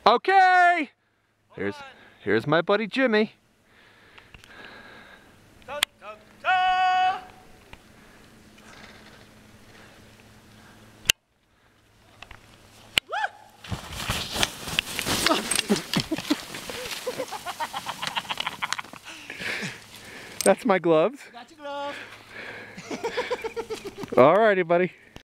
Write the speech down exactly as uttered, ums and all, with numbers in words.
Okay. Here's here's my buddy Jimmy. Da, da, da. That's my gloves. Got your glove. Alrighty, buddy.